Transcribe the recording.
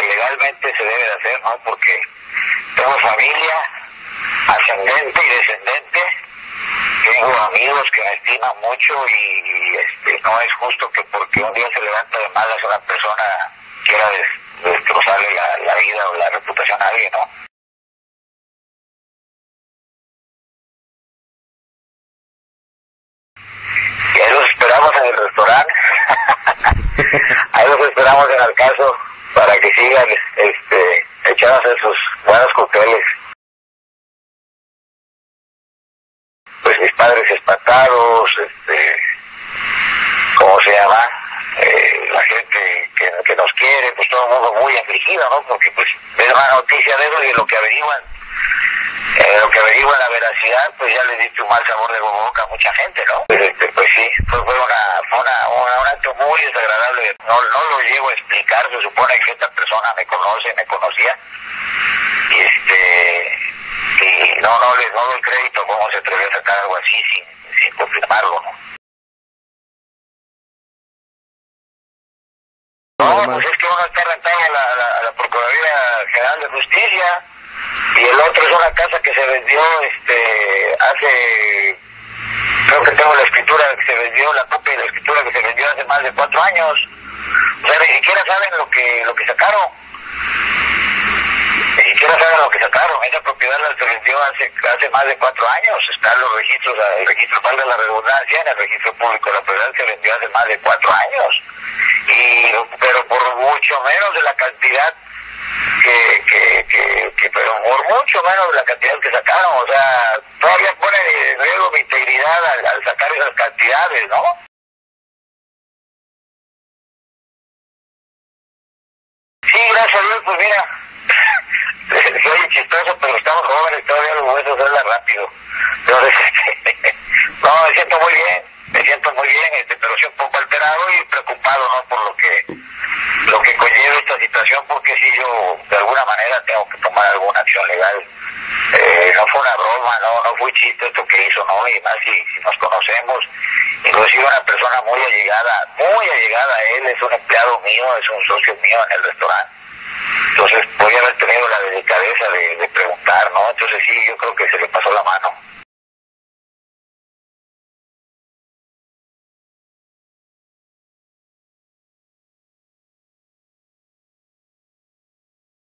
legalmente se debe de hacer, ¿no? Porque tengo familia ascendente y descendente, tengo amigos que me estiman mucho y no es justo que porque un día se levanta de malas una persona quiera destrozarle la vida o la reputación a alguien, ¿no? Y ahí los esperamos en el restaurante, ahí los esperamos en el caso para que sigan echándose sus buenos cócteles. Pues mis padres espantados, ¿cómo se llama? La gente que nos quiere, pues todo el mundo muy afligido, ¿no? Porque pues es una noticia de eso y lo que averiguan la veracidad, pues ya les diste un mal sabor de boca a mucha gente, ¿no? Pues sí, fue un acto muy desagradable. No lo llego a explicar, se supone que esta persona me conocía, y no doy crédito cómo se atrevió a sacar algo así sin confirmarlo, ¿no? No, pues es que uno está rentado a la Procuraduría General de Justicia y el otro es una casa que se vendió hace, creo que tengo la escritura que se vendió, la copia de la escritura que se vendió hace más de 4 años. O sea, ni siquiera saben lo que sacaron. Ni siquiera saben lo que sacaron. Esa propiedad se vendió hace más de 4 años. Están los registros, el registro, valga la redundancia, en el registro público de la propiedad se vendió hace más de 4 años. Pero por mucho menos de la cantidad pero por mucho menos de la cantidad que sacaron. O sea, todavía ponen en riesgo mi integridad al sacar esas cantidades, ¿no? Sí, gracias a Dios, pues mira, soy chistoso, pero estamos jóvenes, todavía los huesos hablan rápido. Entonces, no, me siento muy bien, pero sí un poco alterado y preocupado, ¿no? Por lo que conlleva esta situación, porque si yo de alguna manera tengo que tomar alguna acción legal. No fue una broma, no fue chiste esto que hizo, ¿no? Y más si nos conocemos. Inclusive una persona muy allegada a él, es un empleado mío, es un socio mío en el restaurante. Entonces podría haber tenido la delicadeza de preguntar, ¿no? Entonces sí, yo creo que se le pasó la mano.